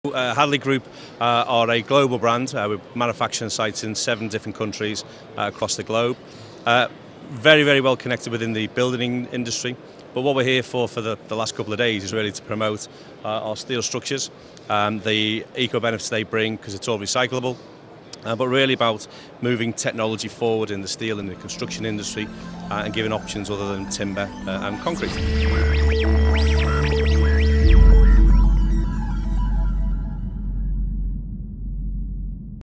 Hadley Group are a global brand with manufacturing sites in 7 different countries across the globe. Very, very well connected within the building industry. But what we're here for the last couple of days is really to promote our steel structures, the eco-benefits they bring because it's all recyclable, but really about moving technology forward in the steel and the construction industry and giving options other than timber and concrete.